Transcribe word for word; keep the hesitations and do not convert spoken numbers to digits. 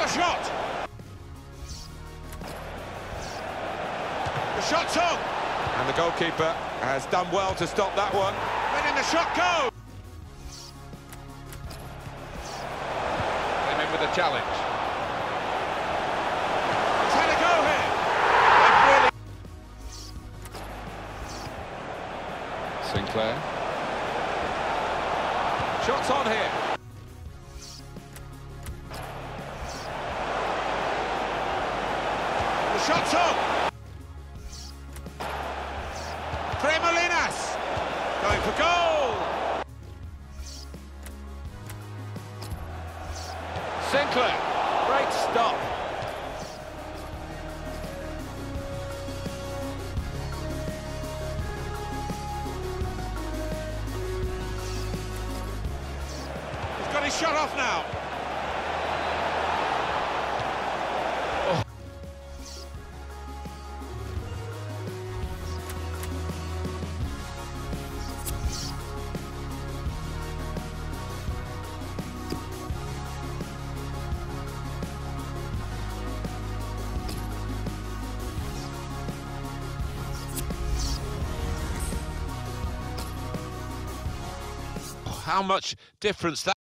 a shot! The shot's on! And the goalkeeper has done well to stop that one. Letting the shot go! Came in with a challenge. He's had a go here! Really... Sinclair. Shots on here. The shot's on! Cremolinas going for goal. Sinclair, great stop. He's got his shot off now. Oh. How much difference that